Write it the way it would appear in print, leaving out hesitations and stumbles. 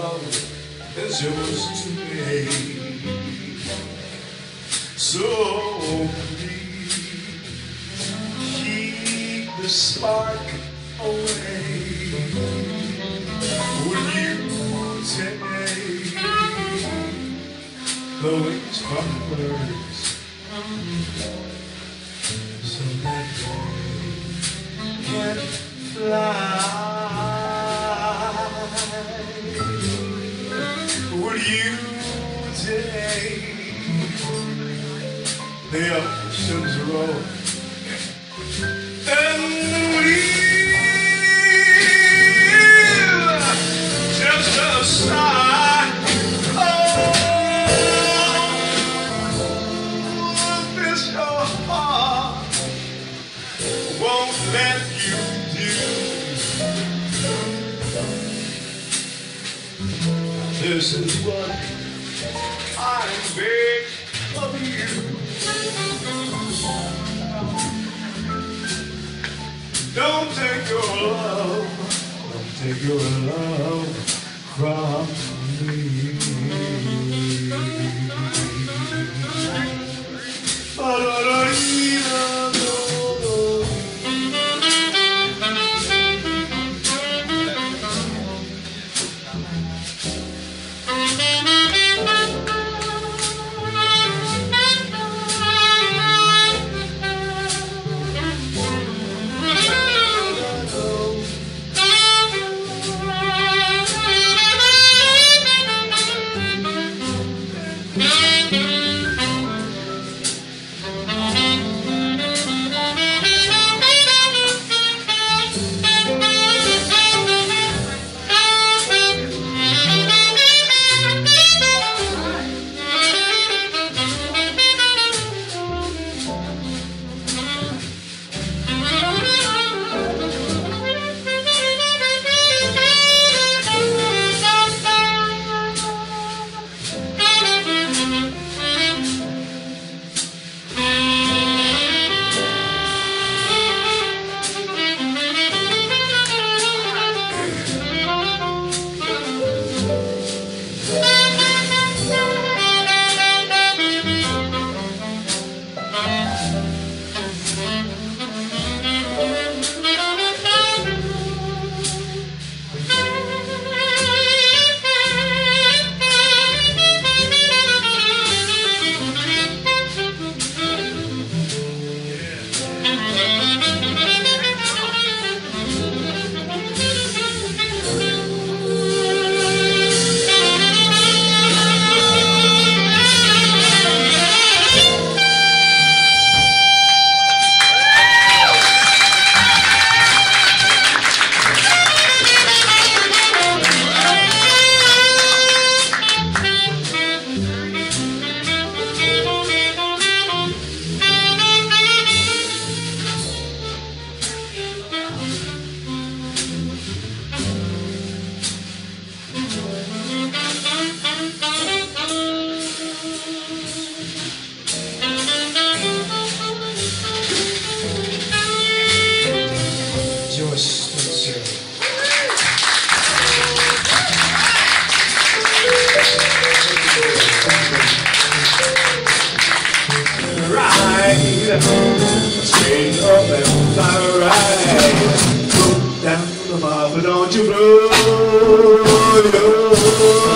love is yours today. So please keep the spark away. Will you take the wings from the birds so that they can fly? Would you take the ocean's roll and we'll just a sigh? Oh, this your heart won't let you do. This is what I beg of you. Don't take your love, don't take your love from me. Joyce Spencer. Ride, straight up and fly right. Go down to the bar, but don't you blow your